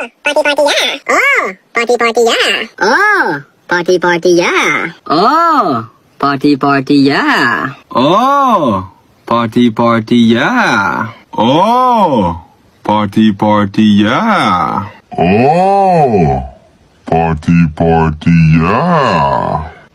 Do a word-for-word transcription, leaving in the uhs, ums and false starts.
potty potty yeah. Oh, potty potty yeah. Oh, potty potty yeah. Oh, potty potty yeah. Oh, potty potty yeah. Oh, potty potty yeah. Oh, potty potty yeah.